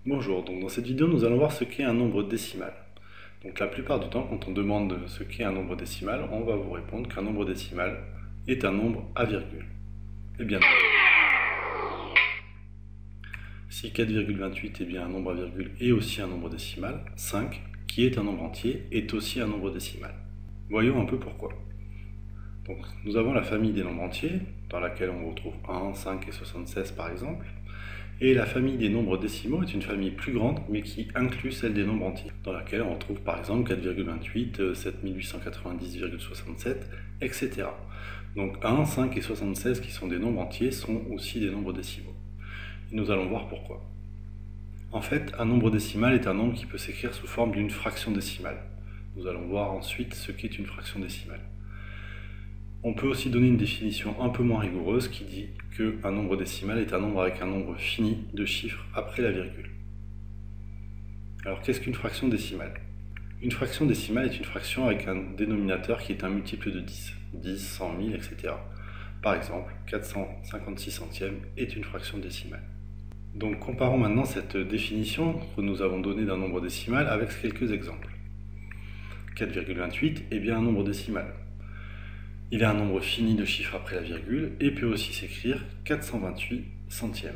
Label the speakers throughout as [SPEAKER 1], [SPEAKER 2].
[SPEAKER 1] Bonjour, donc dans cette vidéo nous allons voir ce qu'est un nombre décimal. Donc la plupart du temps quand on demande ce qu'est un nombre décimal, on va vous répondre qu'un nombre décimal est un nombre à virgule. Eh bien non. Si 4,28 est bien un nombre à virgule et aussi un nombre décimal, 5, qui est un nombre entier, est aussi un nombre décimal. Voyons un peu pourquoi. Donc nous avons la famille des nombres entiers, dans laquelle on retrouve 1, 5 et 76 par exemple. Et la famille des nombres décimaux est une famille plus grande, mais qui inclut celle des nombres entiers, dans laquelle on retrouve par exemple 4,28, 7890,67, etc. Donc 1, 5 et 76, qui sont des nombres entiers, sont aussi des nombres décimaux. Et nous allons voir pourquoi. En fait, un nombre décimal est un nombre qui peut s'écrire sous forme d'une fraction décimale. Nous allons voir ensuite ce qu'est une fraction décimale. On peut aussi donner une définition un peu moins rigoureuse qui dit qu'un nombre décimal est un nombre avec un nombre fini de chiffres après la virgule. Alors qu'est-ce qu'une fraction décimale? Une fraction décimale est une fraction avec un dénominateur qui est un multiple de 10, 10, 100, 1000, etc. Par exemple, 456 centièmes est une fraction décimale. Donc comparons maintenant cette définition que nous avons donnée d'un nombre décimal avec quelques exemples. 4,28 est bien un nombre décimal. Il a un nombre fini de chiffres après la virgule et peut aussi s'écrire 428 centièmes.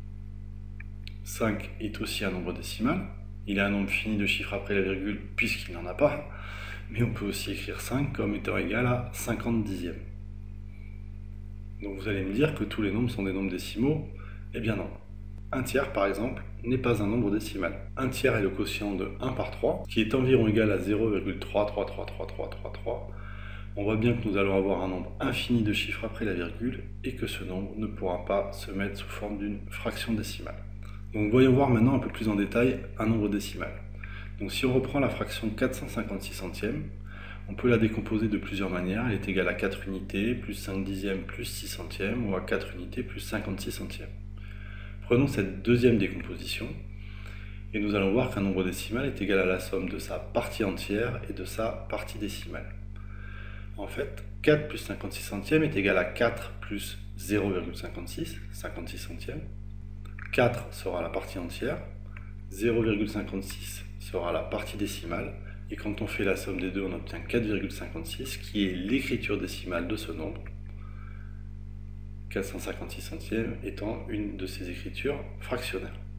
[SPEAKER 1] 5 est aussi un nombre décimal. Il a un nombre fini de chiffres après la virgule puisqu'il n'en a pas, mais on peut aussi écrire 5 comme étant égal à 50 dixièmes. Donc vous allez me dire que tous les nombres sont des nombres décimaux. Eh bien non. Un tiers par exemple n'est pas un nombre décimal. Un tiers est le quotient de 1 par 3, qui est environ égal à 0,33333333. On voit bien que nous allons avoir un nombre infini de chiffres après la virgule et que ce nombre ne pourra pas se mettre sous forme d'une fraction décimale. Donc voyons voir maintenant un peu plus en détail un nombre décimal. Donc si on reprend la fraction 456 centièmes, on peut la décomposer de plusieurs manières. Elle est égale à 4 unités, plus 5 dixièmes, plus 6 centièmes, ou à 4 unités, plus 56 centièmes. Prenons cette deuxième décomposition, et nous allons voir qu'un nombre décimal est égal à la somme de sa partie entière et de sa partie décimale. En fait, 4 plus 56 centièmes est égal à 4 plus 0,56, 56 centièmes. 4 sera la partie entière, 0,56 sera la partie décimale, et quand on fait la somme des deux, on obtient 4,56, qui est l'écriture décimale de ce nombre, 456 centièmes étant une de ces écritures fractionnaires.